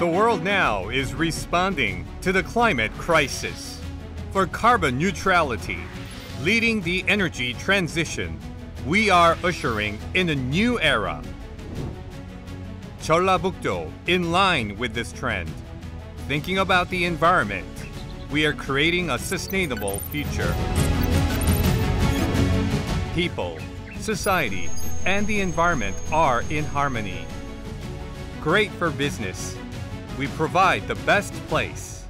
The world now is responding to the climate crisis. For carbon neutrality, leading the energy transition, we are ushering in a new era. Jeollabuk-do, in line with this trend, thinking about the environment, we are creating a sustainable future. People, society, and the environment are in harmony. Great for business. We provide the best place.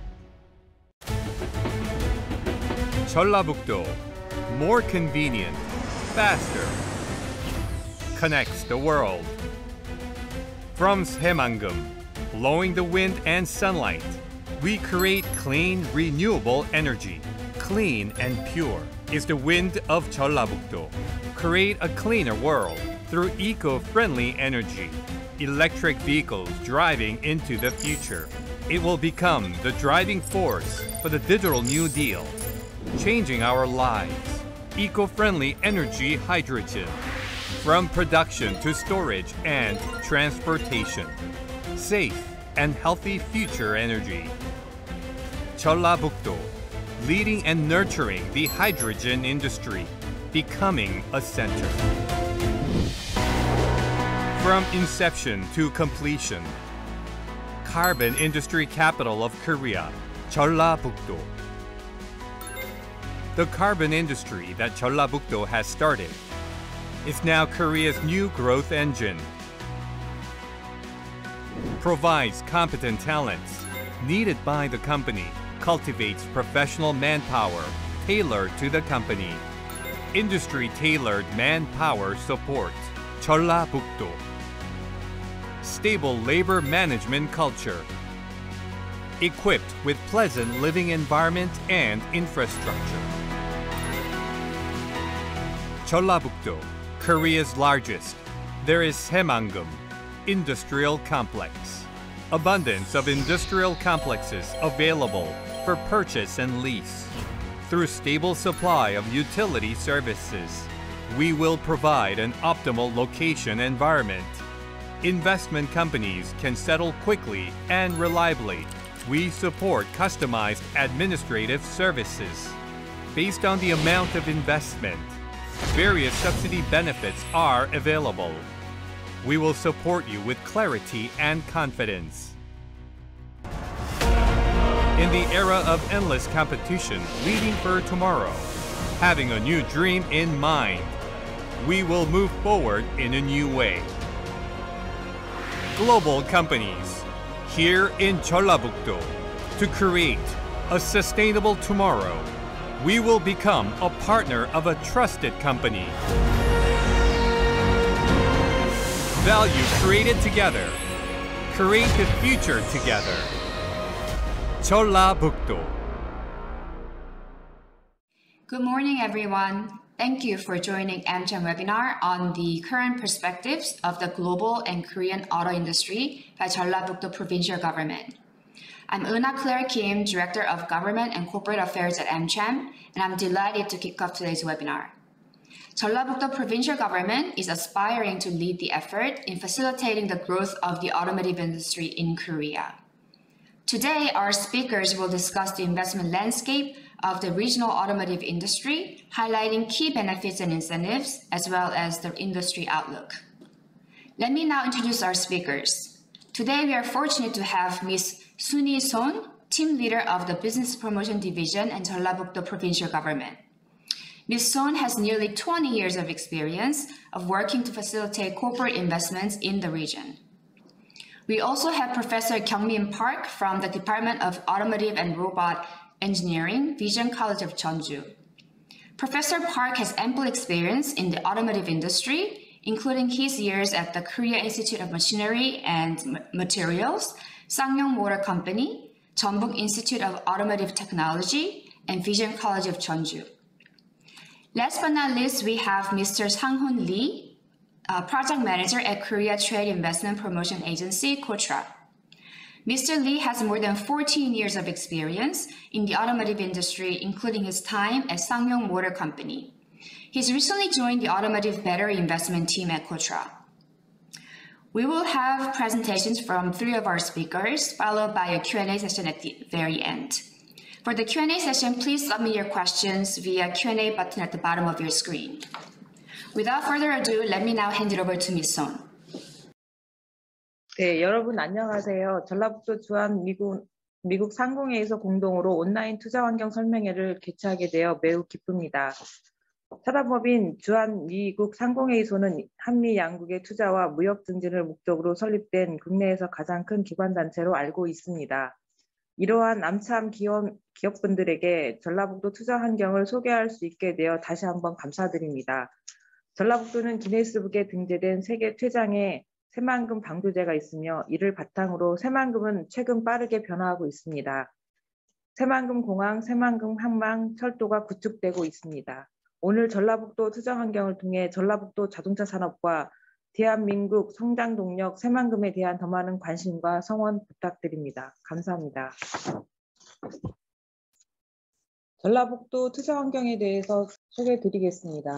Jeollabuk-do, more convenient, faster, connects the world. From Saemangum, blowing the wind and sunlight, we create clean, renewable energy. Clean and pure is the wind of Jeollabuk-do. Create a cleaner world through eco-friendly energy. Electric vehicles driving into the future. It will become the driving force for the Digital New Deal, changing our lives. Eco-friendly energy hydrogen, from production to storage and transportation. Safe and healthy future energy. Jeollabuk-do, leading and nurturing the hydrogen industry, becoming a center. From inception to completion, carbon industry capital of Korea, Jeollabuk-do. The carbon industry that Jeollabuk-do has started is now Korea's new growth engine. Provides competent talents needed by the company, cultivates professional manpower tailored to the company. Industry-tailored manpower support, Jeollabuk-do. Stable labor management culture. Equipped with pleasant living environment and infrastructure. Jeollabuk-do, Korea's largest. There is Saemangum Industrial Complex. Abundance of industrial complexes available for purchase and lease. Through stable supply of utility services, we will provide an optimal location environment. Investment companies can settle quickly and reliably. We support customized administrative services. Based on the amount of investment, various subsidy benefits are available. We will support you with clarity and confidence. In the era of endless competition leading for tomorrow, having a new dream in mind, we will move forward in a new way. Global companies, here in Jeollabuk-do, to create a sustainable tomorrow. We will become a partner of a trusted company. Value created together. Create the future together. Jeollabuk-do. Good morning, everyone. Thank you for joining AmCham webinar on the current perspectives of the global and Korean auto industry by Jeollabuk-do Provincial Government. I'm Euna Claire Kim, Director of Government and Corporate Affairs at AmCham, and I'm delighted to kick off today's webinar. Jeollabuk-do Provincial Government is aspiring to lead the effort in facilitating the growth of the automotive industry in Korea. Today, our speakers will discuss the investment landscape of the regional automotive industry, highlighting key benefits and incentives, as well as the industry outlook. Let me now introduce our speakers. Today, we are fortunate to have Ms. Sunhee Son, Team Leader of the Business Promotion Division and Jeollabuk-do Provincial Government. Ms. Son has nearly 20 years of experience of working to facilitate corporate investments in the region. We also have Professor Kyungmin Park from the Department of Automotive and Robot Engineering, Vision College of Jeonju. Professor Park has ample experience in the automotive industry, including his years at the Korea Institute of Machinery and Materials, Ssangyong Motor Company, Jeonbuk Institute of Automotive Technology, and Vision College of Jeonju. Last but not least, we have Mr. Sang-hoon Lee, Project Manager at Korea Trade Investment Promotion Agency, KOTRA. Mr. Lee has more than 14 years of experience in the automotive industry, including his time at Ssangyong Motor Company. He's recently joined the automotive battery investment team at KOTRA. We will have presentations from 3 of our speakers, followed by a Q&A session at the very end. For the Q&A session, please submit your questions via Q&A button at the bottom of your screen. Without further ado, let me now hand it over to Ms. Son. 네, 여러분 안녕하세요. 전라북도 주한 미국 상공회의소 공동으로 온라인 투자 환경 설명회를 개최하게 되어 매우 기쁩니다. 사단법인 주한 미국 상공회의소는 한미 양국의 투자와 무역 증진을 목적으로 설립된 국내에서 가장 큰 기관단체로 알고 있습니다. 이러한 암참 기업분들에게 전라북도 투자 환경을 소개할 수 있게 되어 다시 한번 감사드립니다. 전라북도는 기네스북에 등재된 세계 최장의 새만금 방조제가 있으며 이를 바탕으로 새만금은 최근 빠르게 변화하고 있습니다. 새만금 공항, 새만금 항만, 철도가 구축되고 있습니다. 오늘 전라북도 투자 환경을 통해 전라북도 자동차 산업과 대한민국 성장 동력 새만금에 대한 더 많은 관심과 성원 부탁드립니다. 감사합니다. 전라북도 투자 환경에 대해서 소개해 드리겠습니다.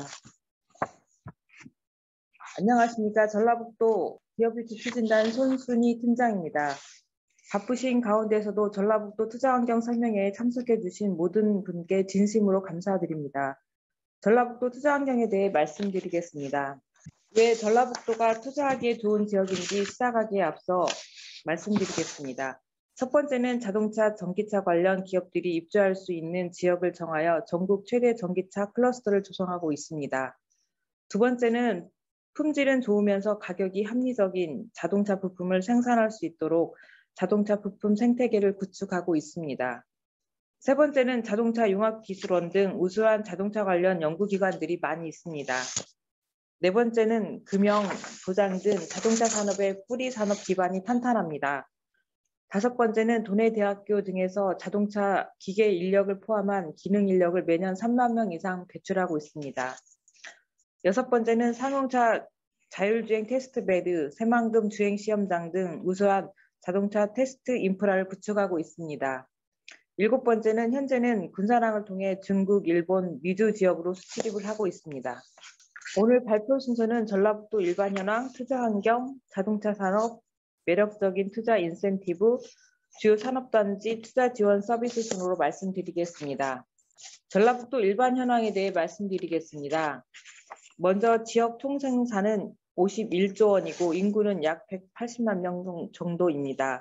안녕하십니까. 전라북도 기업유치 추진단 손순희 팀장입니다. 바쁘신 가운데서도 전라북도 투자 환경 설명회에 참석해 주신 모든 분께 진심으로 감사드립니다. 전라북도 투자 환경에 대해 말씀드리겠습니다. 왜 전라북도가 투자하기에 좋은 지역인지 시작하기에 앞서 말씀드리겠습니다. 첫 번째는 자동차, 전기차 관련 기업들이 입주할 수 있는 지역을 정하여 전국 최대 전기차 클러스터를 조성하고 있습니다. 두 번째는 품질은 좋으면서 가격이 합리적인 자동차 부품을 생산할 수 있도록 자동차 부품 생태계를 구축하고 있습니다. 세 번째는 자동차 융합기술원 등 우수한 자동차 관련 연구기관들이 많이 있습니다. 네 번째는 금융, 보장 등 자동차 산업의 뿌리 산업 기반이 탄탄합니다. 다섯 번째는 도내 대학교 등에서 자동차 기계 인력을 포함한 기능 인력을 매년 3만 명 이상 배출하고 있습니다. 여섯 번째는 상용차 자율주행 테스트베드, 새만금 주행 시험장 등 우수한 자동차 테스트 인프라를 구축하고 있습니다. 일곱 번째는 현재는 군사랑을 통해 중국, 일본, 미주 지역으로 수출입을 하고 있습니다. 오늘 발표 순서는 전라북도 일반 현황, 투자 환경, 자동차 산업, 매력적인 투자 인센티브, 주요 산업단지 투자 지원 서비스 순으로 말씀드리겠습니다. 전라북도 일반 현황에 대해 말씀드리겠습니다. 먼저 지역 총생산은 51조 원이고 인구는 약 180만 명 정도입니다.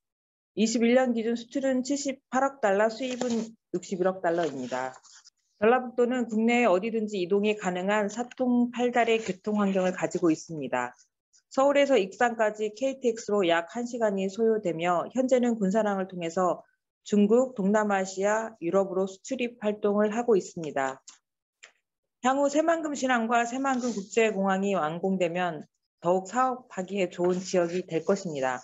21년 기준 수출은 78억 달러, 수입은 61억 달러입니다. 전라북도는 국내에 어디든지 이동이 가능한 사통팔달의 교통 환경을 가지고 있습니다. 서울에서 익산까지 KTX로 약 1시간이 소요되며 현재는 군사랑을 통해서 중국, 동남아시아, 유럽으로 수출입 활동을 하고 있습니다. 향후 새만금 신항과 새만금 국제공항이 완공되면 더욱 사업하기에 좋은 지역이 될 것입니다.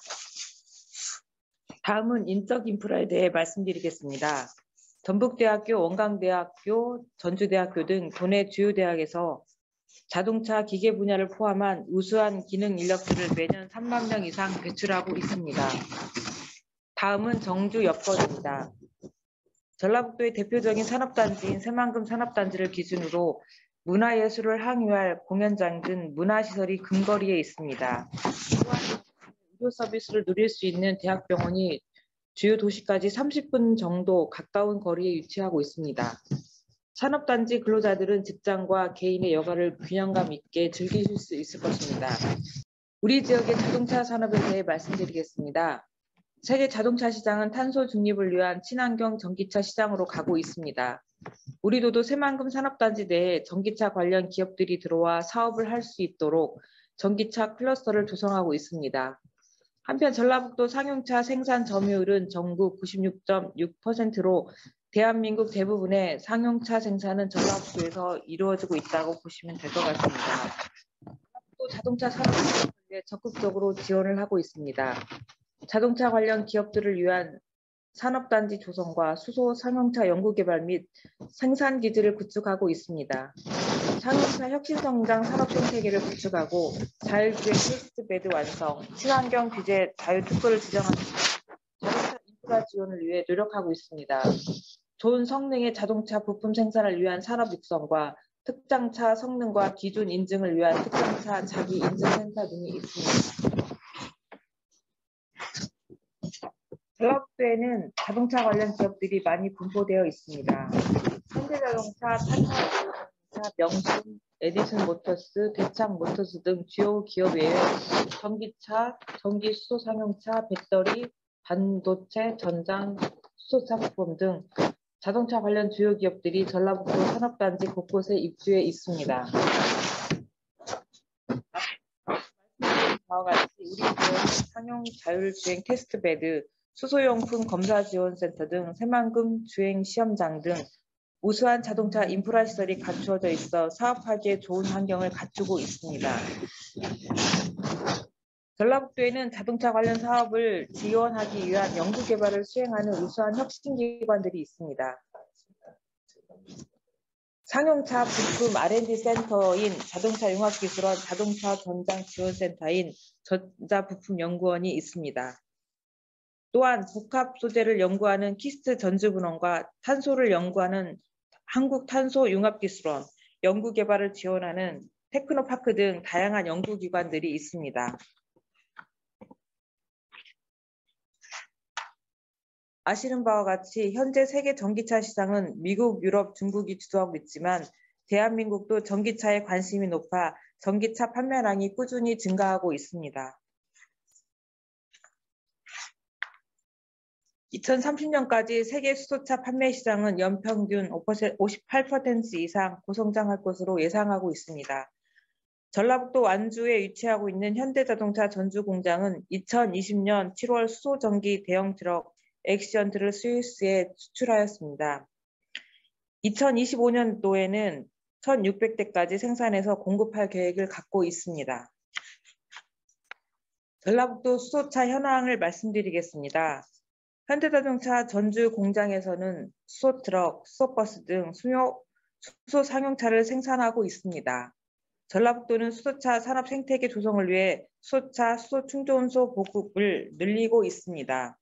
다음은 인적 인프라에 대해 말씀드리겠습니다. 전북대학교, 원광대학교, 전주대학교 등 도내 주요 대학에서 자동차 기계 분야를 포함한 우수한 기능 인력들을 매년 3만 명 이상 배출하고 있습니다. 다음은 정주 여건입니다. 전라북도의 대표적인 산업단지인 새만금 산업단지를 기준으로 문화예술을 항유할 공연장 등 문화시설이 근거리에 있습니다. 또한 의료 서비스를 누릴 수 있는 대학병원이 주요 도시까지 30분 정도 가까운 거리에 위치하고 있습니다. 산업단지 근로자들은 직장과 개인의 여가를 균형감 있게 즐기실 수 있을 것입니다. 우리 지역의 자동차 산업에 대해 말씀드리겠습니다. 세계 자동차 시장은 탄소 중립을 위한 친환경 전기차 시장으로 가고 있습니다. 우리도도 새만금 산업단지 내에 전기차 관련 기업들이 들어와 사업을 할 수 있도록 전기차 클러스터를 조성하고 있습니다. 한편 전라북도 상용차 생산 점유율은 전국 96.6%로 대한민국 대부분의 상용차 생산은 전라북도에서 이루어지고 있다고 보시면 될 것 같습니다. 전라북도 자동차 산업을 위해 적극적으로 지원을 하고 있습니다. 자동차 관련 기업들을 위한 산업단지 조성과 수소 상용차 연구개발 및 생산 기지를 구축하고 있습니다. 상용차 혁신성장 산업 생태계를 구축하고 자율주행 테스트베드 완성, 친환경 규제 자유특구를 지정하는 자동차 인프라 지원을 위해 노력하고 있습니다. 좋은 성능의 자동차 부품 생산을 위한 산업 육성과 특장차 성능과 기준 인증을 위한 특장차 자기 인증센터 등이 있습니다. 전라북도에는 자동차 관련 기업들이 많이 분포되어 있습니다. 현대자동차, 타타자동차, 명신, 에디슨 모터스, 대창 모터스 등 주요 기업 외에 전기차, 전기 수소 상용차, 배터리, 반도체, 전장, 수소차 부품 등 자동차 관련 주요 기업들이 전라북도 산업단지 곳곳에 입주해 있습니다. 말씀드린 바와 같이 우리 지역은 상용 자율주행 테스트베드, 수소용품 검사지원센터 등 새만금 주행 시험장 등 우수한 자동차 인프라 시설이 갖추어져 있어 사업하기에 좋은 환경을 갖추고 있습니다. 전라북도에는 자동차 관련 사업을 지원하기 위한 연구개발을 수행하는 우수한 혁신기관들이 있습니다. 상용차 부품 R&D 센터인 자동차융합기술원, 자동차 전장 지원센터인 전자부품연구원이 있습니다. 또한 복합 소재를 연구하는 키스트 전주분원과 탄소를 연구하는 한국탄소융합기술원, 연구개발을 지원하는 테크노파크 등 다양한 연구기관들이 있습니다. 아시는 바와 같이 현재 세계 전기차 시장은 미국, 유럽, 중국이 주도하고 있지만 대한민국도 전기차에 관심이 높아 전기차 판매량이 꾸준히 증가하고 있습니다. 2030년까지 세계 수소차 판매 시장은 연평균 58% 이상 고성장할 것으로 예상하고 있습니다. 전라북도 완주에 위치하고 있는 현대자동차 전주 공장은 2020년 7월 수소전기 대형 트럭 액시언트를 스위스에 수출하였습니다. 2025년도에는 1,600대까지 생산해서 공급할 계획을 갖고 있습니다. 전라북도 수소차 현황을 말씀드리겠습니다. 현대자동차 전주 공장에서는 수소트럭, 수소버스 등 수소 상용차를 생산하고 있습니다. 전라북도는 수소차 산업 생태계 조성을 위해 수소차, 수소 충전소 보급을 늘리고 있습니다.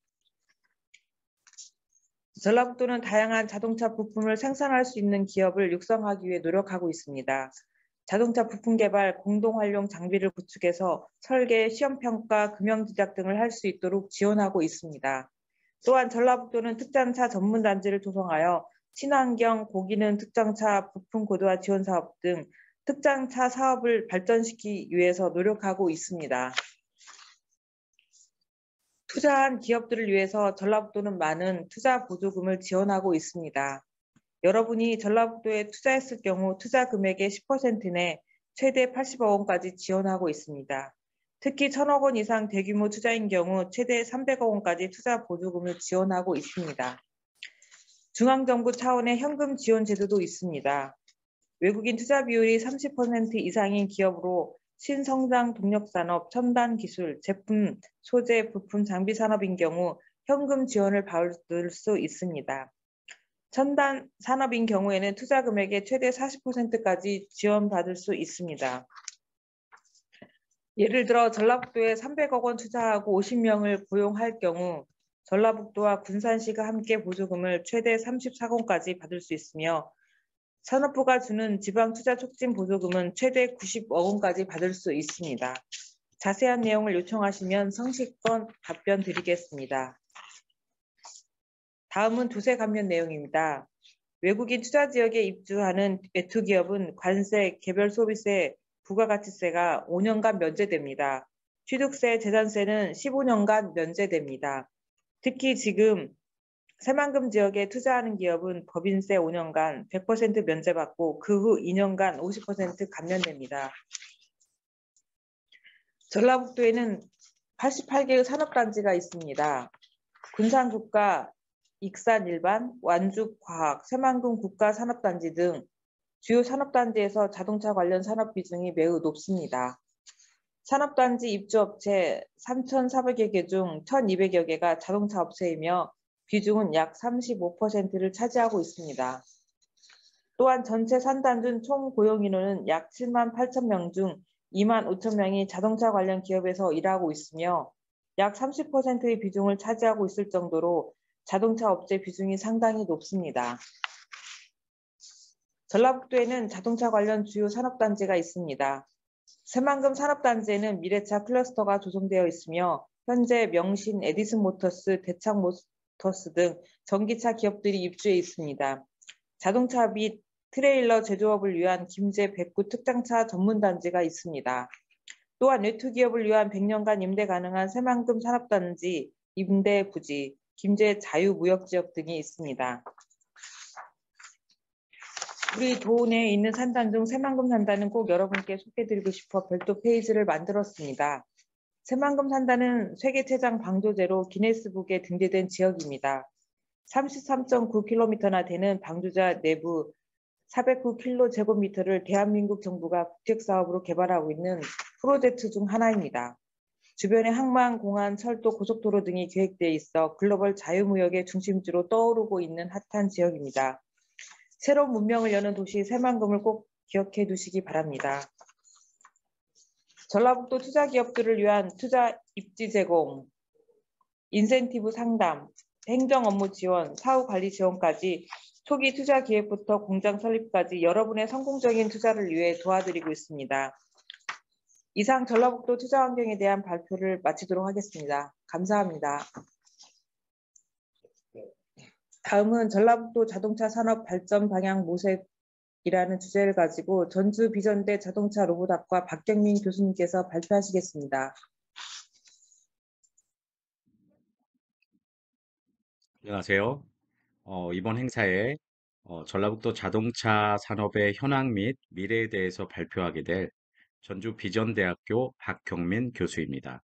전라북도는 다양한 자동차 부품을 생산할 수 있는 기업을 육성하기 위해 노력하고 있습니다. 자동차 부품 개발, 공동활용 장비를 구축해서 설계, 시험평가, 금형제작 등을 할 수 있도록 지원하고 있습니다. 또한 전라북도는 특장차 전문단지를 조성하여 친환경, 고기능 특장차 부품 고도화 지원 사업 등 특장차 사업을 발전시키기 위해서 노력하고 있습니다. 투자한 기업들을 위해서 전라북도는 많은 투자 보조금을 지원하고 있습니다. 여러분이 전라북도에 투자했을 경우 투자 금액의 10% 내 최대 80억 원까지 지원하고 있습니다. 특히 1,000억 원 이상 대규모 투자인 경우 최대 300억 원까지 투자 보조금을 지원하고 있습니다. 중앙정부 차원의 현금 지원 제도도 있습니다. 외국인 투자 비율이 30% 이상인 기업으로 신성장 동력산업, 첨단 기술, 제품, 소재, 부품, 장비 산업인 경우 현금 지원을 받을 수 있습니다. 첨단 산업인 경우에는 투자 금액의 최대 40%까지 지원받을 수 있습니다. 예를 들어 전라북도에 300억 원 투자하고 50명을 고용할 경우 전라북도와 군산시가 함께 보조금을 최대 34건까지 받을 수 있으며 산업부가 주는 지방투자촉진 보조금은 최대 90억 원까지 받을 수 있습니다. 자세한 내용을 요청하시면 성실껏 답변 드리겠습니다. 다음은 두세 감면 내용입니다. 외국인 투자 지역에 입주하는 외투기업은 관세, 개별소비세, 부가가치세가 5년간 면제됩니다. 취득세, 재산세는 15년간 면제됩니다. 특히 지금 새만금 지역에 투자하는 기업은 법인세 5년간 100% 면제받고 그 후 2년간 50% 감면됩니다. 전라북도에는 88개의 산업단지가 있습니다. 군산국가, 익산일반, 완주과학, 새만금 국가산업단지 등 주요 산업단지에서 자동차 관련 산업 비중이 매우 높습니다. 산업단지 입주업체 3,400여 개 중 1,200여 개가 자동차 업체이며 비중은 약 35%를 차지하고 있습니다. 또한 전체 산단준 총 고용인원은 약 7만 8천 명 중 2만 5천 명이 자동차 관련 기업에서 일하고 있으며 약 30%의 비중을 차지하고 있을 정도로 자동차 업체 비중이 상당히 높습니다. 전라북도에는 자동차 관련 주요 산업단지가 있습니다. 새만금 산업단지에는 미래차 클러스터가 조성되어 있으며 현재 명신, 에디슨 모터스, 대창 모터스 등 전기차 기업들이 입주해 있습니다. 자동차 및 트레일러 제조업을 위한 김제 백구 특장차 전문단지가 있습니다. 또한 외투 기업을 위한 100년간 임대 가능한 새만금 산업단지, 임대 부지, 김제 자유무역지역 등이 있습니다. 우리 도내에 있는 산단 중 새만금 산단은 꼭 여러분께 소개해드리고 싶어 별도 페이지를 만들었습니다. 새만금 산단은 세계최장 방조제로 기네스북에 등재된 지역입니다. 33.9km나 되는 방조제 내부 409km제곱미터를 대한민국 정부가 국책사업으로 개발하고 있는 프로젝트 중 하나입니다. 주변에 항만, 공항, 철도, 고속도로 등이 계획되어 있어 글로벌 자유무역의 중심지로 떠오르고 있는 핫한 지역입니다. 새로운 문명을 여는 도시 새만금을 꼭 기억해 두시기 바랍니다. 전라북도 투자기업들을 위한 투자 입지 제공, 인센티브 상담, 행정 업무 지원, 사후 관리 지원까지 초기 투자 기획부터 공장 설립까지 여러분의 성공적인 투자를 위해 도와드리고 있습니다. 이상 전라북도 투자 환경에 대한 발표를 마치도록 하겠습니다. 감사합니다. 다음은 전라북도 자동차 산업 발전 방향 모색이라는 주제를 가지고 전주 비전대 자동차 로봇학과 박경민 교수님께서 발표하시겠습니다. 안녕하세요. 이번 행사에 전라북도 자동차 산업의 현황 및 미래에 대해서 발표하게 될 전주 비전대학교 박경민 교수입니다.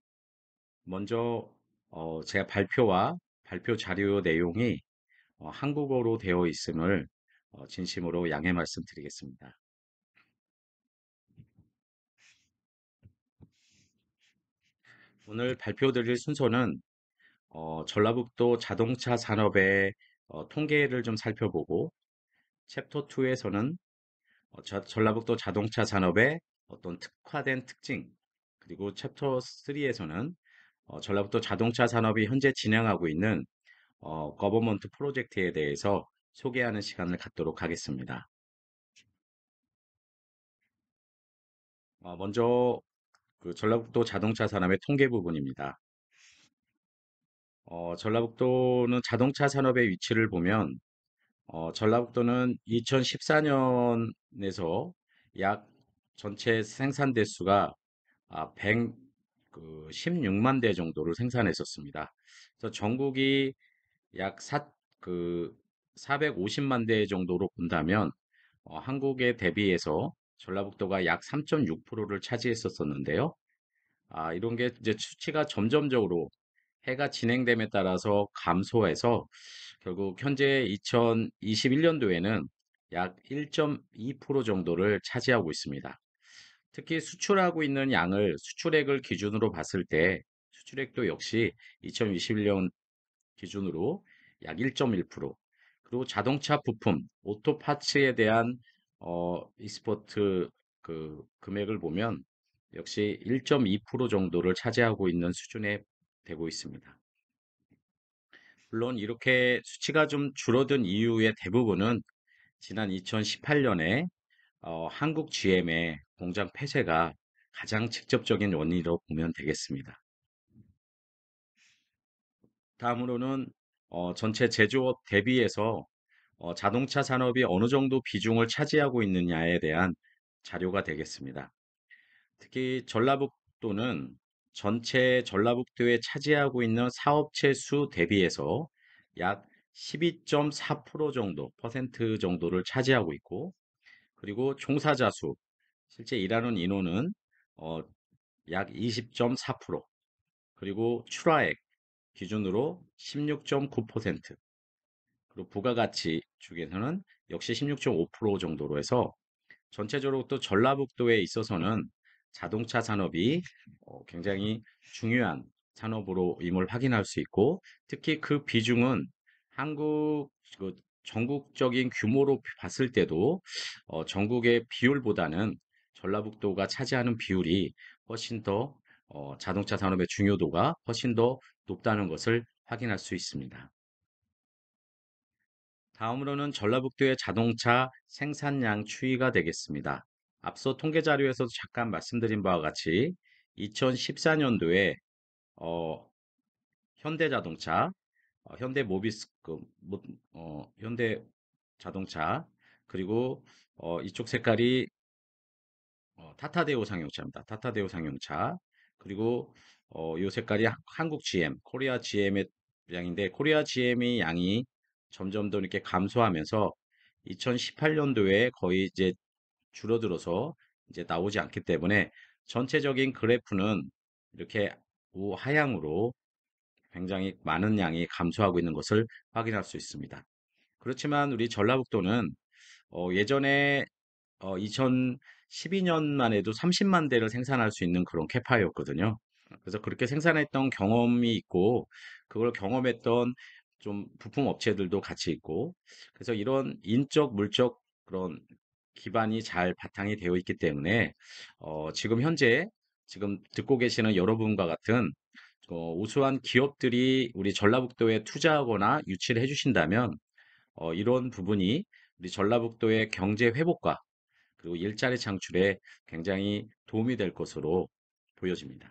먼저 제 발표와 발표 자료 내용이 한국어로 되어 있음을 진심으로 양해 말씀드리겠습니다. 오늘 발표드릴 순서는 전라북도 자동차 산업의 통계를 좀 살펴보고 챕터 2에서는 전라북도 자동차 산업의 어떤 특화된 특징, 그리고 챕터 3에서는 전라북도 자동차 산업이 현재 진행하고 있는 거버먼트 프로젝트에 대해서 소개하는 시간을 갖도록 하겠습니다. 먼저 그 전라북도 자동차 산업의 통계 부분입니다. 전라북도는 자동차 산업의 위치를 보면 전라북도는 2014년에서 약 전체 생산 대수가 116만 대 정도를 생산했었습니다. 그래서 전국이 약 450만 대 정도로 본다면 한국에 대비해서 전라북도가 약 3.6%를 차지했었는데요. 이런 게 이제 수치가 점점적으로 해가 진행됨에 따라서 감소해서 결국 현재 2021년도에는 약 1.2% 정도를 차지하고 있습니다. 특히 수출하고 있는 양을 수출액을 기준으로 봤을 때 수출액도 역시 2021년 기준으로 약 1.1%, 그리고 자동차 부품, 오토 파츠에 대한 익스포트 그 금액을 보면 역시 1.2% 정도를 차지하고 있는 수준에 되고 있습니다. 물론 이렇게 수치가 좀 줄어든 이유의 대부분은 지난 2018년에 한국 GM의 공장 폐쇄가 가장 직접적인 원인으로 보면 되겠습니다. 다음으로는 전체 제조업 대비해서 자동차 산업이 어느 정도 비중을 차지하고 있느냐에 대한 자료가 되겠습니다. 특히 전라북도는 전체 전라북도에 차지하고 있는 사업체 수 대비해서 약 12.4% 정도, 퍼센트 정도를 차지하고 있고, 그리고 종사자 수, 실제 일하는 인원은 약 20.4%, 그리고 출하액 기준으로 16.9%, 그리고 부가가치 쪽에서는 역시 16.5% 정도로 해서 전체적으로 또 전라북도에 있어서는 자동차 산업이 굉장히 중요한 산업으로 임을 확인할 수 있고, 특히 그 비중은 한국 그 전국적인 규모로 봤을 때도 전국의 비율보다는 전라북도가 차지하는 비율이 훨씬 더 자동차 산업의 중요도가 훨씬 더 높다는 것을 확인할 수 있습니다. 다음으로는 전라북도의 자동차 생산량 추이가 되겠습니다. 앞서 통계 자료에서도 잠깐 말씀드린 바와 같이 2014년도에 현대자동차, 현대모비스, 현대자동차, 그리고 이쪽 색깔이 타타데오 상용차입니다. 타타데오 상용차. 그리고 이 색깔이 한국 GM, 코리아 GM의 양인데 코리아 GM의 양이 점점 더 이렇게 감소하면서 2018년도에 거의 이제 줄어들어서 이제 나오지 않기 때문에 전체적인 그래프는 이렇게 우하향으로 굉장히 많은 양이 감소하고 있는 것을 확인할 수 있습니다. 그렇지만 우리 전라북도는 예전에 2012년만 해도 30만 대를 생산할 수 있는 그런 캐파였거든요. 그래서 그렇게 생산했던 경험이 있고, 그걸 경험했던 좀 부품 업체들도 같이 있고, 그래서 이런 인적, 물적 그런 기반이 잘 바탕이 되어 있기 때문에, 지금 현재 지금 듣고 계시는 여러분과 같은 우수한 기업들이 우리 전라북도에 투자하거나 유치를 해주신다면, 이런 부분이 우리 전라북도의 경제 회복과 그리고 일자리 창출에 굉장히 도움이 될 것으로 보여집니다.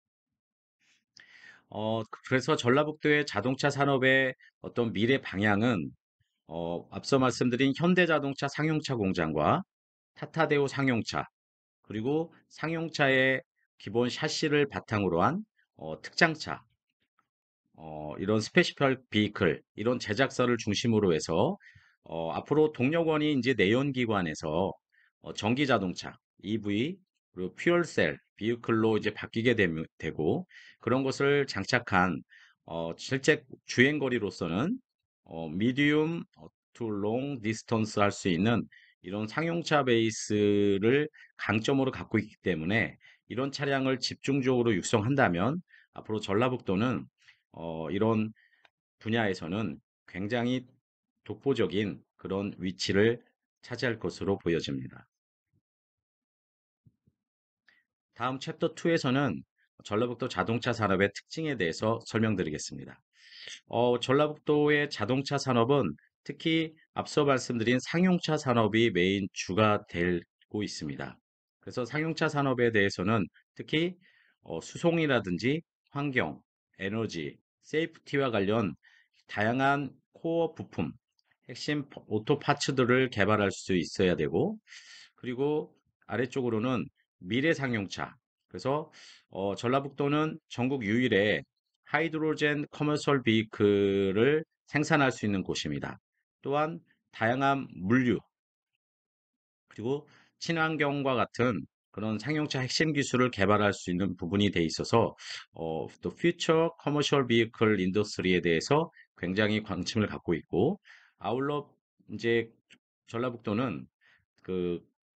그래서 전라북도의 자동차 산업의 어떤 미래 방향은 앞서 말씀드린 현대자동차 상용차 공장과 타타데오 상용차, 그리고 상용차의 기본 샤시를 바탕으로 한 특장차, 이런 스페시얼 비클, 이런 제작사를 중심으로 해서 앞으로 동력원이 이제 내연기관에서 전기 자동차, EV, 그리고 퓨얼셀, 비클로 이제 바뀌게 되고 그런 것을 장착한 실제 주행 거리로서는 미디움 투 롱 디스턴스 할 수 있는 이런 상용차 베이스를 강점으로 갖고 있기 때문에 이런 차량을 집중적으로 육성한다면 앞으로 전라북도는 이런 분야에서는 굉장히 독보적인 그런 위치를 차지할 것으로 보여집니다. 다음 챕터 2에서는 전라북도 자동차 산업의 특징에 대해서 설명드리겠습니다. 전라북도의 자동차 산업은 특히 앞서 말씀드린 상용차 산업이 메인 주가 되고 있습니다. 그래서 상용차 산업에 대해서는 특히 수송이라든지 환경, 에너지, 세이프티와 관련 다양한 코어 부품, 핵심 오토 파츠들을 개발할 수 있어야 되고, 그리고 아래쪽으로는 미래 상용차. 그래서 전라북도는 전국 유일의 하이드로젠 커머셜 비클을 생산할 수 있는 곳입니다. 또한 다양한 물류, 그리고 친환경과 같은 그런 상용차 핵심 기술을 개발할 수 있는 부분이 돼 있어서 또 퓨처 커머셜 비클 인더스트리에 대해서 굉장히 관심을 갖고 있고 아울러 이제 전라북도는 그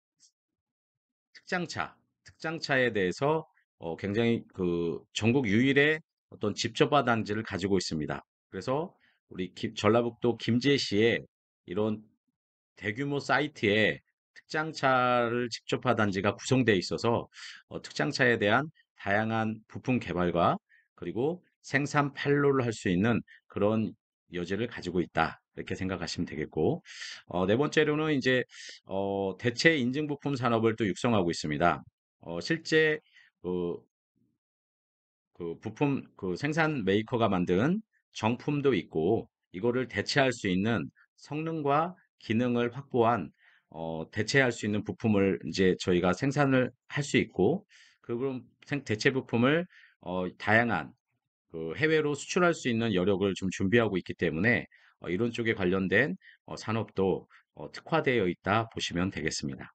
특장차에 대해서 굉장히 그 전국 유일의 어떤 집접화 단지를 가지고 있습니다. 그래서 우리 전라북도 김제시에 이런 대규모 사이트에 특장차를 직접화 단지가 구성되어 있어서 특장차에 대한 다양한 부품 개발과 그리고 생산 판로를 할 수 있는 그런 여지를 가지고 있다. 이렇게 생각하시면 되겠고, 네 번째로는 이제 대체 인증 부품 산업을 또 육성하고 있습니다. 실제 그, 그 부품 그 생산 메이커가 만든 정품도 있고 이거를 대체할 수 있는 성능과 기능을 확보한 대체할 수 있는 부품을 이제 저희가 생산을 할 수 있고 그럼 대체 부품을 다양한 그 해외로 수출할 수 있는 여력을 좀 준비하고 있기 때문에 이런 쪽에 관련된 산업도 특화되어 있다 보시면 되겠습니다.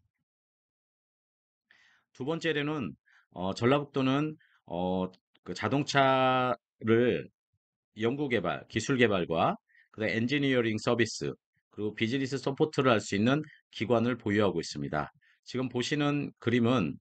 두 번째로는 전라북도는 그 자동차를 연구개발, 기술개발과 그다음 엔지니어링 서비스 그리고 비즈니스 서포트를 할 수 있는 기관을 보유하고 있습니다. 지금 보시는 그림은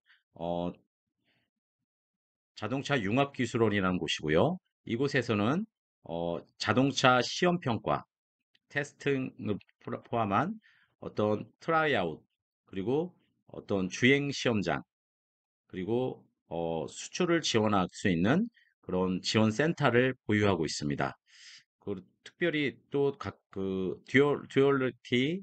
자동차 융합기술원이라는 곳이고요. 이곳에서는 자동차 시험평가, 테스팅을 포함한 어떤 트라이아웃, 그리고 어떤 주행 시험장, 그리고 수출을 지원할 수 있는 그런 지원 센터를 보유하고 있습니다. 특별히 또 각 그 듀얼리티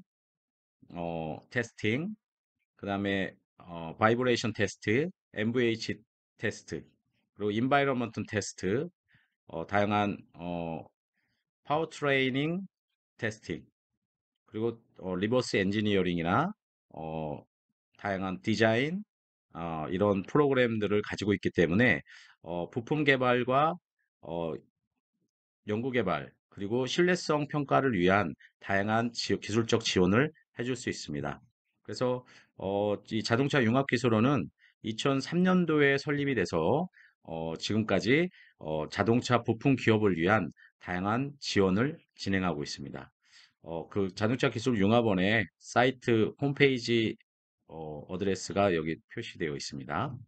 테스팅, 그다음에 바이브레이션 테스트, MVH 테스트, 그리고 인바이러먼트 테스트, 다양한 파워 트레이닝 테스팅, 그리고 리버스 엔지니어링이나 어, 다양한 디자인, 이런 프로그램들을 가지고 있기 때문에 부품 개발과 어, 연구 개발, 그리고 신뢰성 평가를 위한 다양한 기술적 지원을 해줄 수 있습니다. 그래서 이 자동차 융합기술원은 2003년도에 설립이 돼서 지금까지 자동차 부품 기업을 위한 다양한 지원을 진행하고 있습니다. 그 자동차 기술 융합원의 사이트 홈페이지 어드레스가 여기 표시되어 있습니다.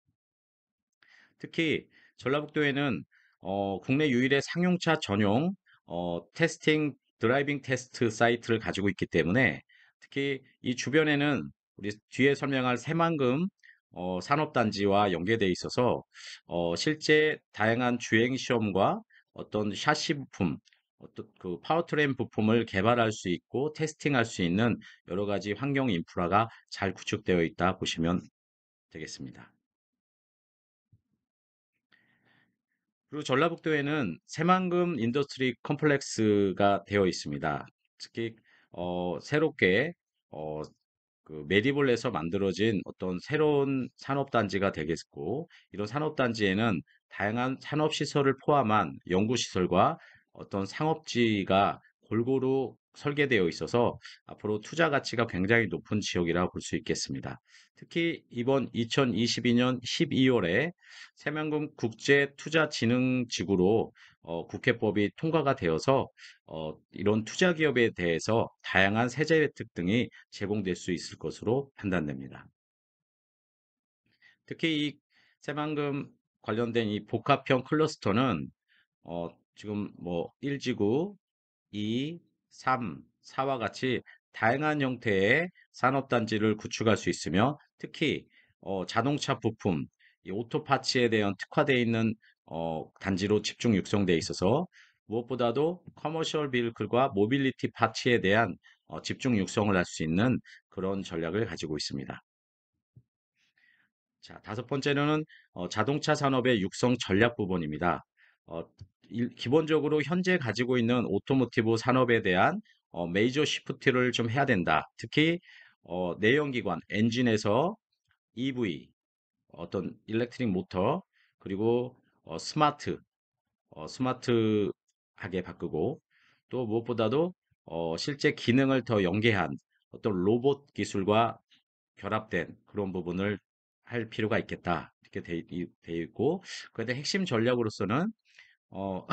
특히 전라북도에는 국내 유일의 상용차 전용 테스팅 드라이빙 테스트 사이트를 가지고 있기 때문에, 특히 이 주변에는 우리 뒤에 설명할 새만금 산업단지와 연계되어 있어서 실제 다양한 주행 시험과 어떤 샤시 부품, 어떤 그 파워트레인 부품을 개발할 수 있고 테스팅할 수 있는 여러 가지 환경 인프라가 잘 구축되어 있다 보시면 되겠습니다. 그리고 전라북도에는 새만금 인더스트리 컴플렉스가 되어 있습니다. 특히 새롭게 어, 그 매립을 해서 만들어진 어떤 새로운 산업단지가 되겠고, 이런 산업단지에는 다양한 산업시설을 포함한 연구시설과 어떤 상업지가 골고루 설계되어 있어서 앞으로 투자 가치가 굉장히 높은 지역이라 볼 수 있겠습니다. 특히 이번 2022년 12월에 새만금 국제투자진흥지구로 국회법이 통과가 되어서 이런 투자 기업에 대해서 다양한 세제 혜택 등이 제공될 수 있을 것으로 판단됩니다. 특히 이 새만금 관련된 이 복합형 클러스터는 지금 뭐 1지구, 2, 3, 4와 같이 다양한 형태의 산업단지를 구축할 수 있으며, 특히 자동차 부품, 이 오토파츠에 대한 특화되어 있는 단지로 집중 육성되어 있어서 무엇보다도 커머셜 비클과 모빌리티 파츠에 대한 집중 육성을 할 수 있는 그런 전략을 가지고 있습니다. 자, 다섯 번째로는 자동차 산업의 육성 전략 부분입니다. 어, 기본적으로 현재 가지고 있는 오토모티브 산업에 대한 메이저 시프트를 좀 해야 된다. 특히 내연기관 엔진에서 EV, 어떤 일렉트릭 모터, 그리고 스마트하게 바꾸고, 또 무엇보다도 실제 기능을 더 연계한 어떤 로봇 기술과 결합된 그런 부분을 할 필요가 있겠다. 이렇게 돼 있고, 그런데 핵심 전략으로서는 어,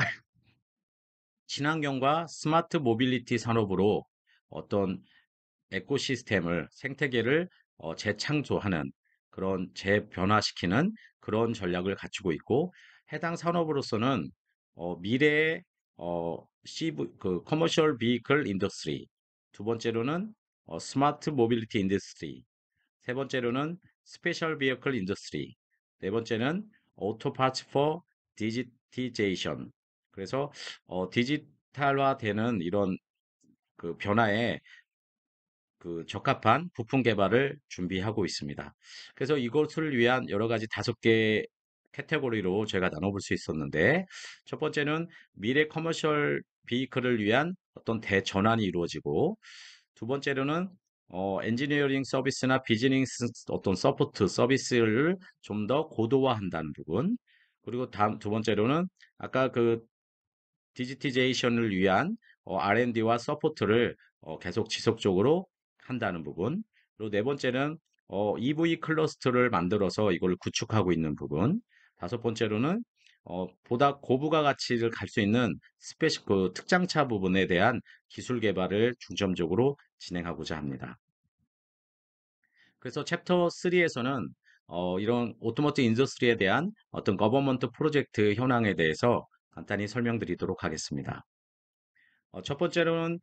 친환경과 스마트 모빌리티 산업으로 어떤 에코시스템을, 생태계를 재창조하는, 그런 재변화시키는 그런 전략을 갖추고 있고, 해당 산업으로서는 미래의 그 커머셜 비클 인더스트리, 두 번째로는 스마트 모빌리티 인더스트리, 세 번째로는 스페셜 비어클 인더스트리, 네 번째는 오토 파츠 포 디지티제이션. 그래서 디지털화되는 이런 그 변화에 그 적합한 부품 개발을 준비하고 있습니다. 그래서 이것을 위한 여러 가지 다섯 개 카테고리로 제가 나눠볼 수 있었는데, 첫 번째는 미래 커머셜 비클을 위한 어떤 대전환이 이루어지고, 두 번째로는 엔지니어링 서비스나 비즈니스 어떤 서포트 서비스를 좀 더 고도화한다는 부분, 그리고 다음 두 번째로는 아까 그 디지티제이션을 위한 R&D와 서포트를 계속 지속적으로 한다는 부분. 그리고 네 번째는 EV 클러스터를 만들어서 이걸 구축하고 있는 부분. 다섯 번째로는 보다 고부가 가치를 갈 수 있는 그 특장차 부분에 대한 기술 개발을 중점적으로 진행하고자 합니다. 그래서 챕터 3에서는 이런 오토모티브 인더스트리에 대한 어떤 거버먼트 프로젝트 현황에 대해서 간단히 설명드리도록 하겠습니다. 첫 번째로는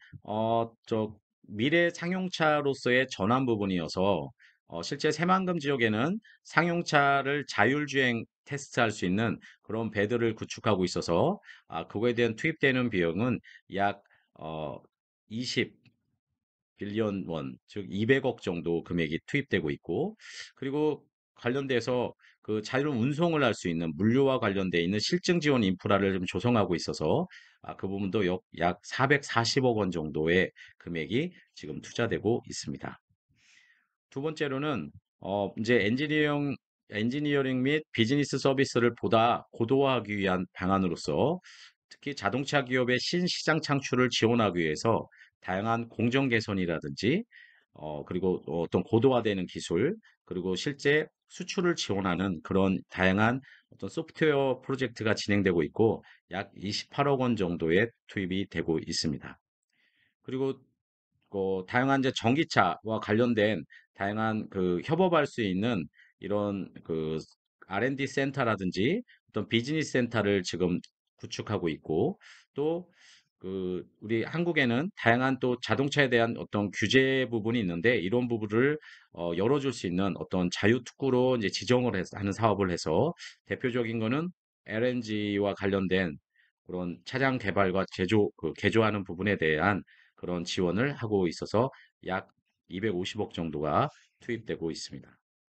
미래 상용차로서의 전환 부분이어서 실제 새만금 지역에는 상용차를 자율주행 테스트할 수 있는 그런 배들을 구축하고 있어서 그거에 대한 투입되는 비용은 약 20 빌리언 원, 즉 200억 정도 금액이 투입되고 있고, 그리고 관련돼서 그 자율 운송을 할 수 있는 물류와 관련돼 있는 실증 지원 인프라를 좀 조성하고 있어서 그 부분도 약 440억 원 정도의 금액이 지금 투자되고 있습니다. 두 번째로는 이제 엔지니어링 및 비즈니스 서비스를 보다 고도화하기 위한 방안으로서 특히 자동차 기업의 신시장 창출을 지원하기 위해서 다양한 공정 개선이라든지 그리고 어떤 고도화되는 기술 그리고 실제 수출을 지원하는 그런 다양한 어떤 소프트웨어 프로젝트가 진행되고 있고 약 28억 원 정도의 투입이 되고 있습니다. 그리고 다양한 이제 전기차와 관련된 다양한 그 협업할 수 있는 이런 그 R&D 센터라든지 어떤 비즈니스 센터를 지금 구축하고 있고 또 그 우리 한국에는 다양한 또 자동차에 대한 어떤 규제 부분이 있는데 이런 부분을 열어줄 수 있는 어떤 자유특구로 이제 지정을 하는 사업을 해서 대표적인 거는 LNG와 관련된 그런 차량 개발과 개조하는 부분에 대한 그런 지원을 하고 있어서 약 250억 정도가 투입되고 있습니다.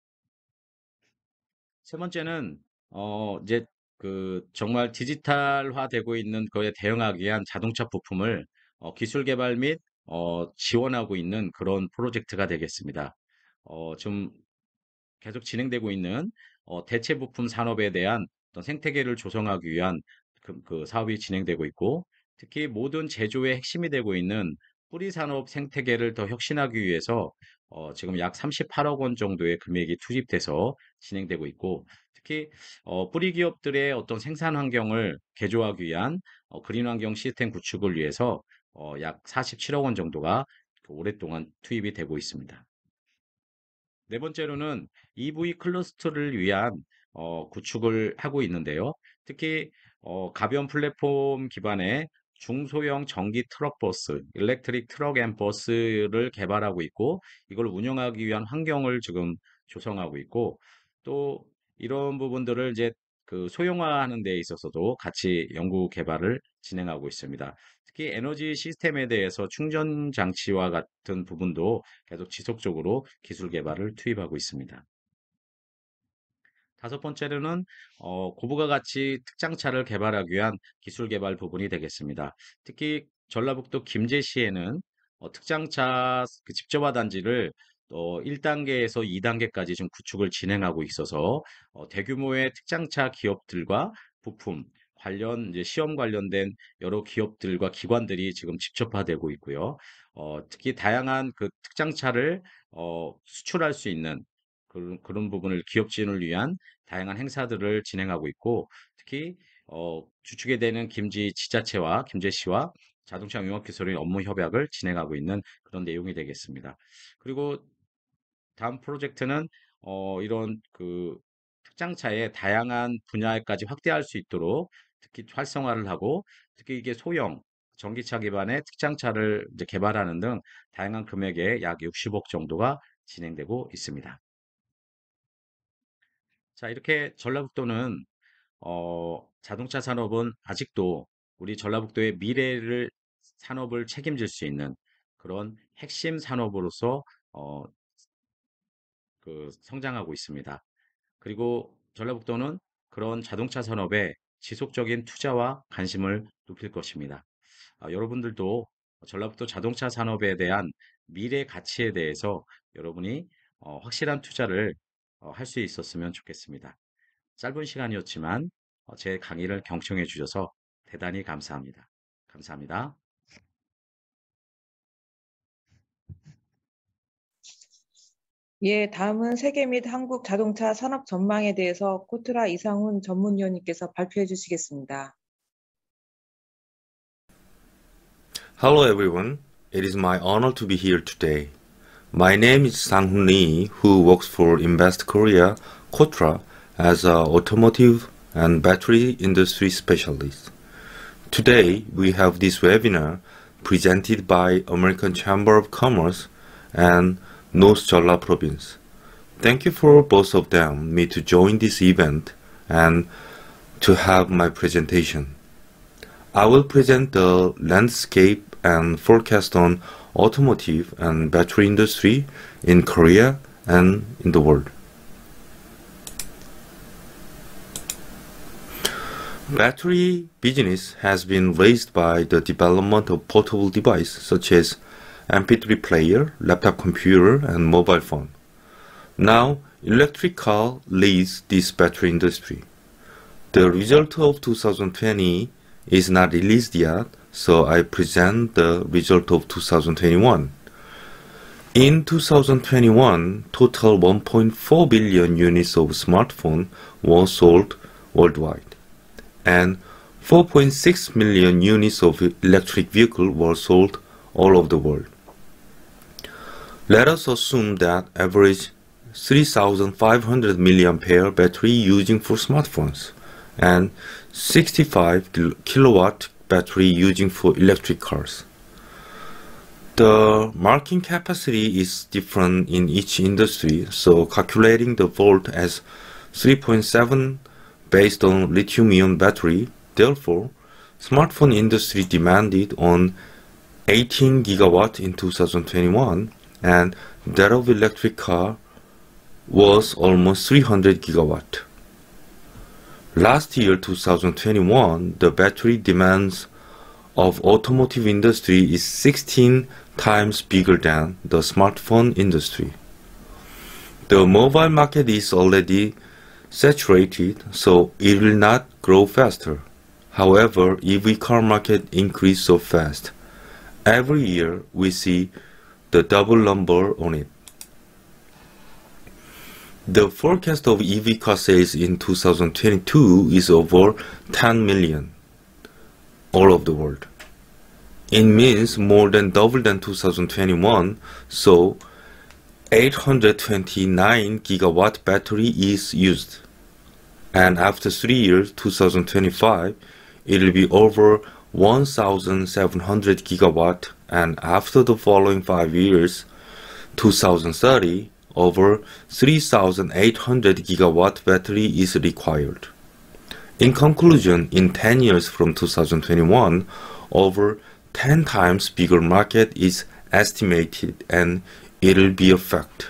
세 번째는 이제 그 정말 디지털화되고 있는 거에 대응하기 위한 자동차 부품을 기술 개발 및 지원하고 있는 그런 프로젝트가 되겠습니다. 좀 계속 진행되고 있는 대체 부품 산업에 대한 어떤 생태계를 조성하기 위한 그 사업이 진행되고 있고 특히 모든 제조의 핵심이 되고 있는 뿌리 산업 생태계를 더 혁신하기 위해서 지금 약 38억 원 정도의 금액이 투입돼서 진행되고 있고 특히 뿌리 기업들의 어떤 생산 환경을 개조하기 위한 그린 환경 시스템 구축을 위해서 약 47억 원 정도가 오랫동안 투입이 되고 있습니다. 네 번째로는 EV 클러스터를 위한 구축을 하고 있는데요. 특히 가변 플랫폼 기반의 중소형 전기 트럭 버스, 일렉트릭 트럭 앤 버스를 개발하고 있고 이걸 운영하기 위한 환경을 지금 조성하고 있고 또 이런 부분들을 이제 그 소형화하는 데 있어서도 같이 연구 개발을 진행하고 있습니다. 특히 에너지 시스템에 대해서 충전 장치와 같은 부분도 계속 지속적으로 기술 개발을 투입하고 있습니다. 다섯 번째로는 고부가 가치 특장차를 개발하기 위한 기술 개발 부분이 되겠습니다. 특히 전라북도 김제시에는 특장차 그 집저화 단지를 1단계에서 2단계까지 좀 구축을 진행하고 있어서 대규모의 특장차 기업들과 부품 관련 이제 시험 관련된 여러 기업들과 기관들이 지금 집접화되고 있고요. 특히 다양한 그 특장차를 수출할 수 있는 그런 부분을 기업 지원을 위한 다양한 행사들을 진행하고 있고 특히 주축이 되는 김제 지자체와 김제시와 자동차 융합기술의 업무 협약을 진행하고 있는 그런 내용이 되겠습니다. 그리고 다음 프로젝트는 이런 그 특장차의 다양한 분야까지 확대할 수 있도록 특히 활성화를 하고 특히 이게 소형 전기차 기반의 특장차를 이제 개발하는 등 다양한 금액의 약 60억 정도가 진행되고 있습니다. 자, 이렇게 전라북도는 자동차 산업은 아직도 우리 전라북도의 미래를 산업을 책임질 수 있는 그런 핵심 산업으로서 성장하고 있습니다. 그리고 전라북도는 그런 자동차 산업에 지속적인 투자와 관심을 높일 것입니다. 여러분들도 전라북도 자동차 산업에 대한 미래 가치에 대해서 여러분이 확실한 투자를 할 수 있었으면 좋겠습니다. 짧은 시간이었지만 제 강의를 경청해 주셔서 대단히 감사합니다. 감사합니다. 예, 다음은 세계 및 한국 자동차 산업 전망에 대해서 코트라 이상훈 전문위원님께서 발표해 주시겠습니다. Hello everyone, it is my honor to be here today. My name is Sang-hoon Lee, who works for Invest Korea, Kotra, as an automotive and battery industry specialist. Today, we have this webinar presented by American Chamber of Commerce and North Jeolla Province. Thank you for both of them me to join this event and to have my presentation. I will present the landscape and forecast on automotive and battery industry in Korea and in the world. Battery business has been raised by the development of portable devices such as MP3 player, laptop computer, and mobile phone. Now, electric car leads this battery industry. The result of 2020 is not released yet, so I present the result of 2021. In 2021, total 1.4 billion units of smartphone were sold worldwide, and 4.6 million units of electric vehicle were sold all over the world. Let us assume that average 3,500 mAh battery using for smartphones and 65 kilowatt battery using for electric cars. The marking capacity is different in each industry, so calculating the volt as 3.7 based on lithium-ion battery, therefore, smartphone industry demanded on 18 gigawatt in 2021, and that of electric car was almost 300 gigawatt. Last year, 2021, the battery demands of automotive industry is 16 times bigger than the smartphone industry. The mobile market is already saturated, so it will not grow faster. However, EV car market increase so fast. Every year we see the double number on it. The forecast of EV car sales in 2022 is over 10 million all over the world. It means more than double than 2021, so 829 gigawatt battery is used. And after 3 years, 2025, it will be over 1,700 gigawatt, and after the following 5 years, 2030, over 3,800 gigawatt battery is required. In conclusion, in 10 years from 2021, over 10 times bigger market is estimated, and it will be a fact.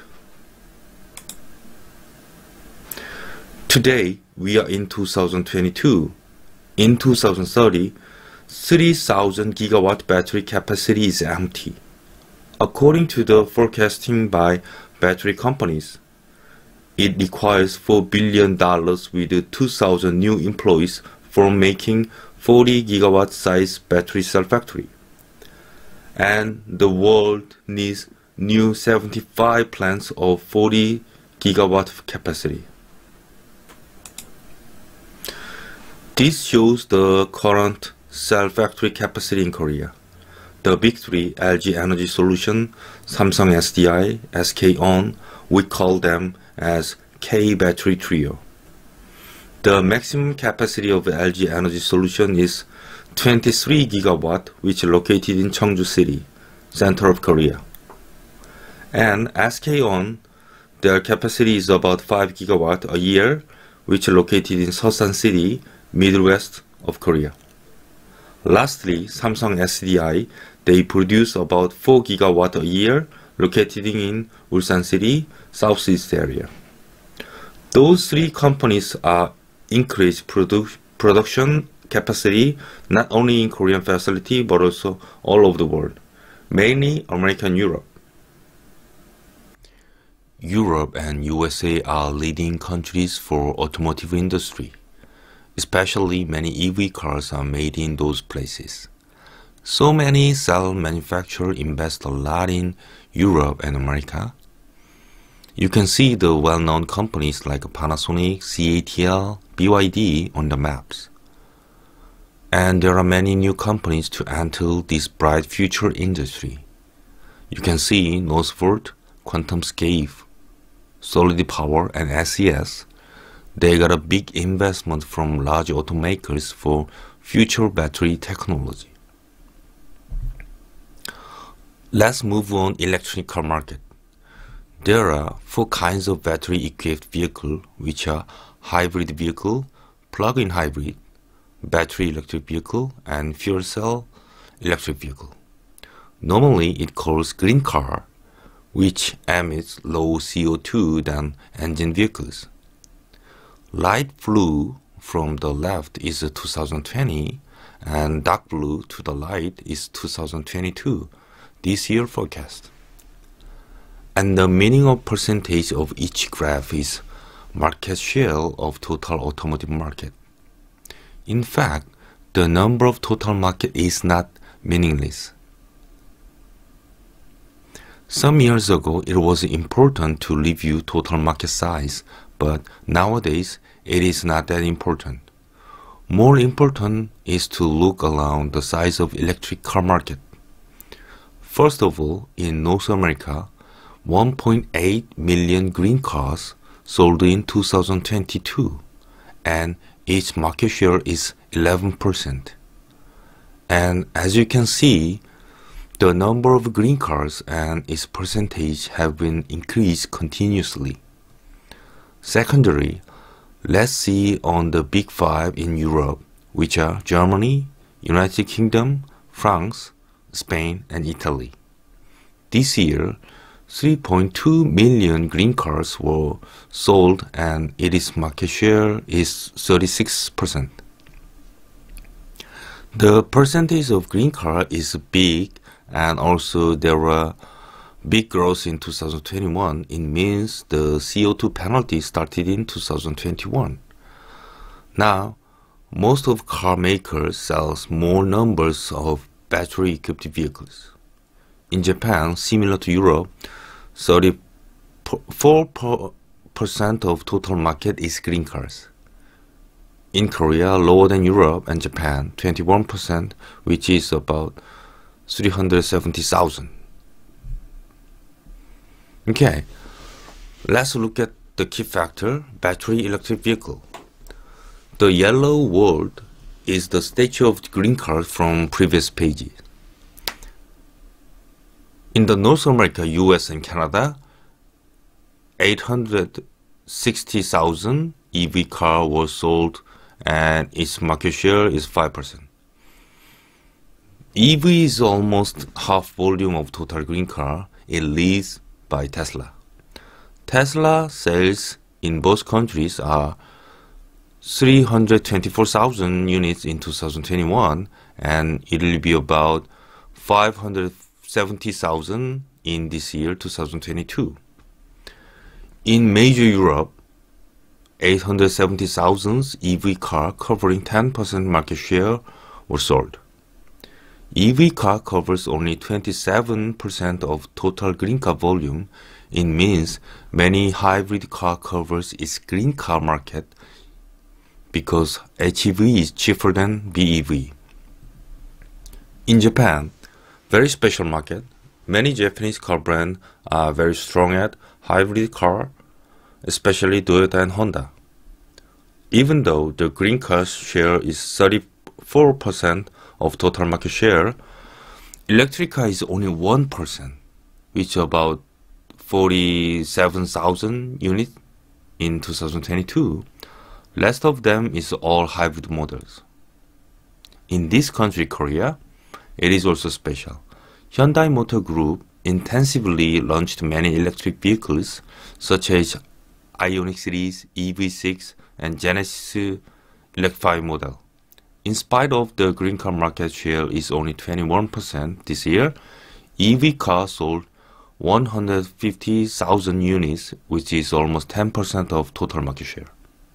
Today, we are in 2022. In 2030, 3,000 gigawatt battery capacity is empty. According to the forecasting by battery companies, it requires $4 billion with 2,000 new employees for making 40 gigawatt size battery cell factory. And the world needs new 75 plants of 40 gigawatt capacity. This shows the current cell factory capacity in Korea. The big three, LG Energy Solution, Samsung SDI, SK On, we call them as K-Battery Trio. The maximum capacity of LG Energy Solution is 23 gigawatt, which is located in Cheongju City, center of Korea. And SK On, their capacity is about 5 gigawatt a year, which is located in Seosan City, Midwest of Korea. Lastly, Samsung SDI, they produce about 4 gigawatt a year, located in Ulsan City, Southeast area. Those three companies are increased production capacity not only in Korean facility but also all over the world, mainly America and Europe. Europe and USA are leading countries for automotive industry. Especially many EV cars are made in those places. So many cell manufacturers invest a lot in Europe and America. You can see the well-known companies like Panasonic, CATL, BYD on the maps. And there are many new companies to enter this bright future industry. You can see Northvolt, QuantumScape, Solid Power, and SES. They got a big investment from large automakers for future battery technology. Let's move on electric car market. There are 4 kinds of battery-equipped vehicles which are hybrid vehicle, plug-in hybrid, battery electric vehicle, and fuel cell electric vehicle. Normally, it calls green car, which emits low CO2 than engine vehicles. Light blue from the left is 2020, and dark blue to the right is 2022, this year forecast. And the meaning of percentage of each graph is market share of total automotive market. In fact, the number of total market is not meaningless. Some years ago, it was important to review total market size, but nowadays, it is not that important. More important is to look around the size of electric car market. First of all, in North America, 1.8 million green cars sold in 2022, and its market share is 11%. And as you can see, the number of green cars and its percentage have been increased continuously. Secondly, let's see on the big five in Europe, which are Germany, United Kingdom, France, Spain, and Italy. This year, 3.2 million green cars were sold and its market share is 36%. The percentage of green car is big, and also there were big growth in 2021. It means the CO2 penalty started in 2021. Now, most of car makers sells more numbers of battery-equipped vehicles. In Japan, similar to Europe, 34% of total market is green cars. In Korea, lower than Europe and Japan, 21%, which is about 370,000. Okay, let's look at the key factor, battery electric vehicle. The yellow word is the statue of the green car from previous pages. In the North America, US and Canada, 860,000 EV car was sold and its market share is 5%. EV is almost half volume of total green car. It leads by Tesla. Tesla sales in both countries are 324,000 units in 2021, and it will be about 570,000 in this year, 2022. In major Europe, 870,000 EV car covering 10% market share were sold. EV car covers only 27% of total green car volume. It means many hybrid car covers its green car market because HEV is cheaper than BEV. In Japan, very special market. Many Japanese car brands are very strong at hybrid car, especially Toyota and Honda. Even though the green car share is 34% of total market share, electric car is only 1%, which is about 47,000 units in 2022. Rest of them is all hybrid models. In this country, Korea, it is also special. Hyundai Motor Group intensively launched many electric vehicles such as Ioniq series, EV6, and Genesis electrified model. In spite of the green car market share is only 21% this year, EV cars sold 150,000 units, which is almost 10% of total market share.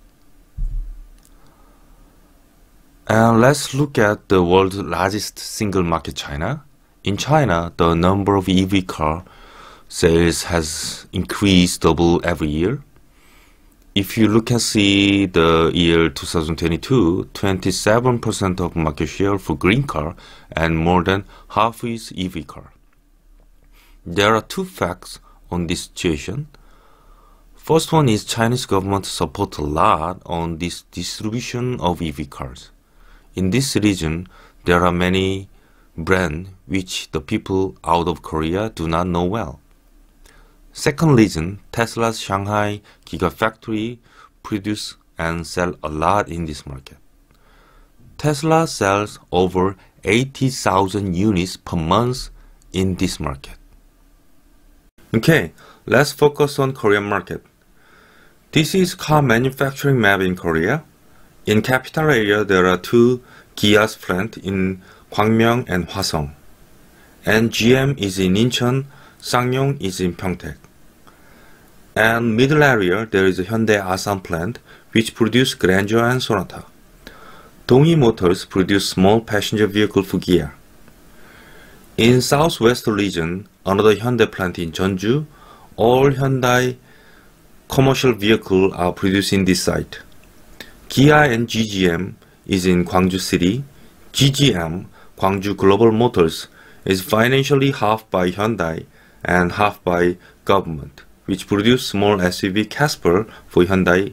And let's look at the world's largest single market, China. In China, the number of EV car sales has increased double every year. If you look and see the year 2022, 27% of market share for green car and more than half is EV car. There are two facts on this situation. First one is Chinese government support a lot on this distribution of EV cars. In this region, there are many brands which the people out of Korea do not know well. Second reason, Tesla's Shanghai Gigafactory produce and sell a lot in this market. Tesla sells over 80,000 units per month in this market. Okay, let's focus on Korean market. This is car manufacturing map in Korea. In capital area, there are two Kia's plant in Gwangmyeong and Hwaseong. And GM is in Incheon, Ssangyong is in Pyeongtaek. And middle area, there is a Hyundai Asan plant, which produce Grandeur and Sonata. Donghi Motors produce small passenger vehicle for Kia. In southwest region, another Hyundai plant in Jeonju, all Hyundai commercial vehicles are produced in this site. Kia and GGM is in Gwangju City. GGM, Gwangju Global Motors, is financially half by Hyundai and half by government, which produce small SUV Casper for Hyundai.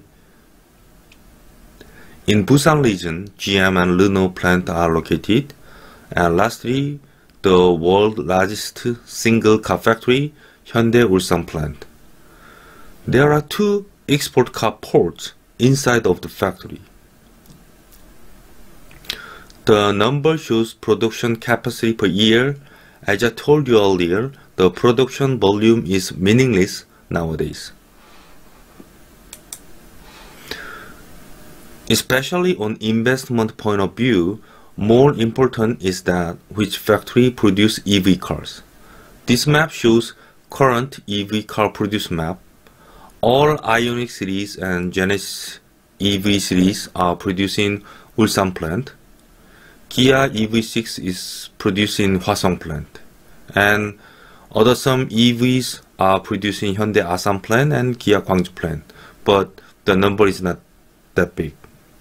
In Busan region, GM and Renault plant are located. And lastly, the world's largest single car factory, Hyundai Ulsan plant. There are two export car ports inside of the factory. The number shows production capacity per year. As I told you earlier, the production volume is meaningless nowadays. Especially on investment point of view, more important is that which factory produce EV cars. This map shows current EV car produce map. All Ioniq series and Genesis EV series are produced in Ulsan plant. Kia EV6 is produced in Hwaseong plant. And other some EVs are produced in Hyundai Asan plant and Kia Gwangju plant. But the number is not that big.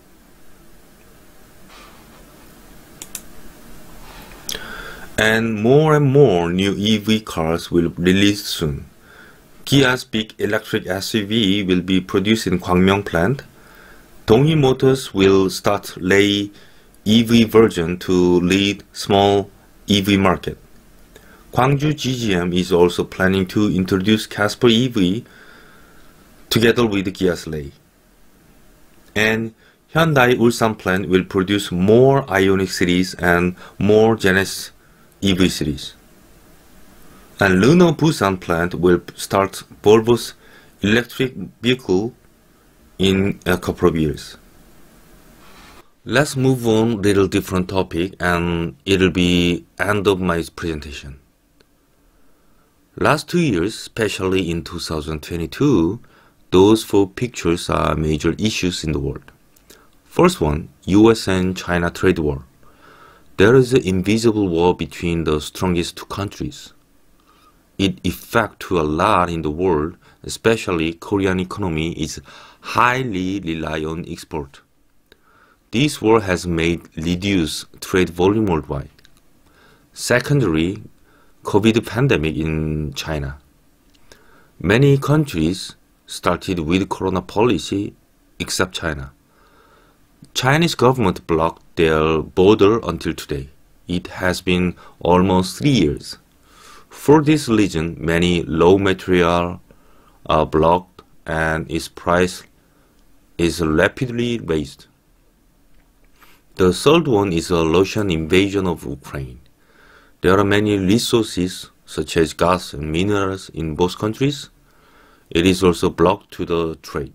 And more new EV cars will release soon. Kia's big electric SUV will be produced in Gwangmyeong plant. Donghi Motors will start lay EV version to lead small EV market. Gwangju GGM is also planning to introduce Casper EV together with Kia's Lay. And Hyundai Ulsan plant will produce more Ioniq series and more Genesis EV series. And Renault Busan plant will start Volvo's electric vehicle in a couple of years. Let's move on little different topic and it'll be end of my presentation. Last 2 years, especially in 2022, those 4 pictures are major issues in the world. First one, US and China trade war. There is an invisible war between the strongest 2 countries. It affects a lot in the world, especially Korean economy is highly reliant on export. This war has made reduced trade volume worldwide. Secondly, COVID pandemic in China. Many countries started with corona policy except China. Chinese government blocked their border until today. It has been almost 3 years. For this reason, many raw material are blocked and its price is rapidly raised. The third one is a Russian invasion of Ukraine. There are many resources such as gas and minerals in both countries. It is also blocked to the trade.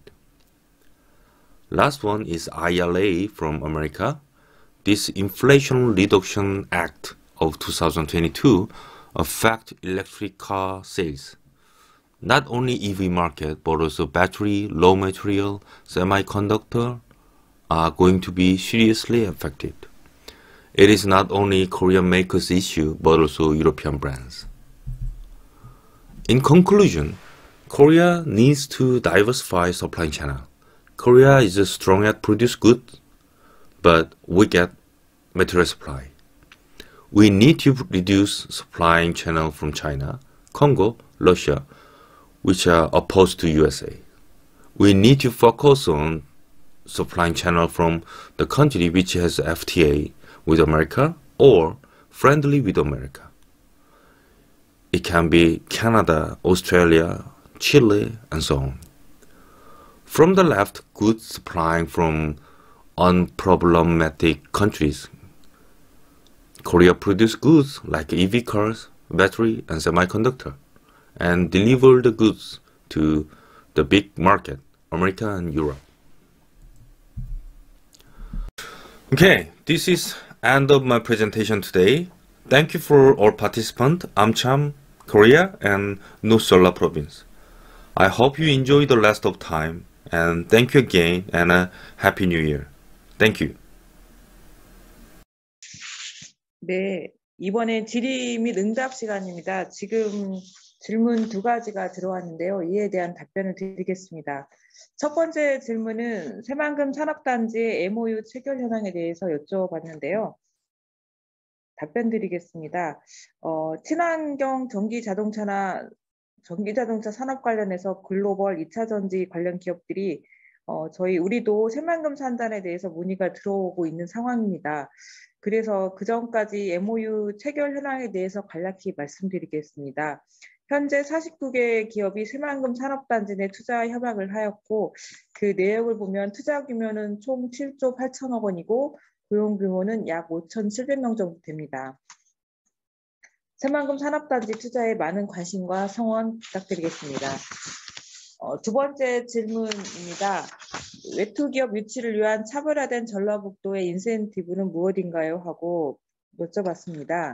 Last one is IRA from America. This Inflation Reduction Act of 2022 affect electric car sales. Not only EV market, but also battery, raw material, semiconductor are going to be seriously affected. It is not only Korean makers' issue, but also European brands. In conclusion, Korea needs to diversify supply channel. Korea is strong at produce goods, but weak at material supply. We need to reduce supplying channel from China, Congo, Russia, which are opposed to USA. We need to focus on supplying channel from the country which has FTA with America or friendly with America. It can be Canada, Australia, Chile, and so on. From the left, goods supplying from unproblematic countries. Korea produced goods like EV cars, battery, and semiconductor, and delivered the goods to the big market, America and Europe. Okay, this is end of my presentation today. Thank you for all participants, Amcham, Korea, and North Jeolla Province. I hope you enjoy the rest of time, and thank you again, and a Happy New Year. Thank you. 네, 이번엔 질의 및 응답 시간입니다. 지금 질문 2가지가 들어왔는데요. 이에 대한 답변을 드리겠습니다. 첫 번째 질문은 새만금 산업단지의 MOU 체결 현황에 대해서 여쭤봤는데요. 답변 드리겠습니다. 친환경 전기자동차 산업 관련해서 글로벌 2차 전지 관련 기업들이 우리도 새만금 산단에 대해서 문의가 들어오고 있는 상황입니다. 그래서 그 전까지 MOU 체결 현황에 대해서 간략히 말씀드리겠습니다. 현재 49개 기업이 새만금 산업단지 내 투자 협약을 하였고 그 내역을 보면 투자 규모는 총 7조 8천억 원이고 고용 규모는 약 5,700명 정도 됩니다. 새만금 산업단지 투자에 많은 관심과 성원 부탁드리겠습니다. 두 번째 질문입니다. 외투기업 유치를 위한 차별화된 전라북도의 인센티브는 무엇인가요? 하고 여쭤봤습니다.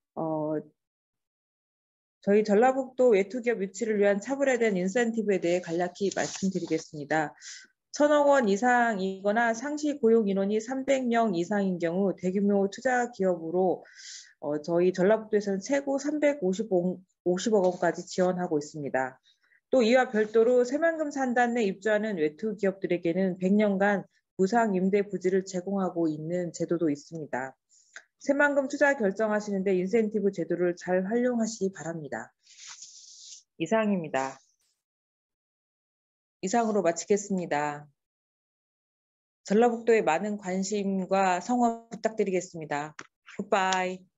저희 전라북도 외투기업 유치를 위한 차별화된 인센티브에 대해 간략히 말씀드리겠습니다. 1,000억 원 이상이거나 상시 고용 인원이 300명 이상인 경우 대규모 투자 기업으로 저희 전라북도에서는 최고 350억 원까지 지원하고 있습니다. 또 이와 별도로 새만금 산단 내 입주하는 외투 기업들에게는 100년간 무상 임대 부지를 제공하고 있는 제도도 있습니다. 새만금 투자 결정하시는데 인센티브 제도를 잘 활용하시기 바랍니다. 이상입니다. 이상으로 마치겠습니다. 전라북도에 많은 관심과 성원 부탁드리겠습니다. 굿바이.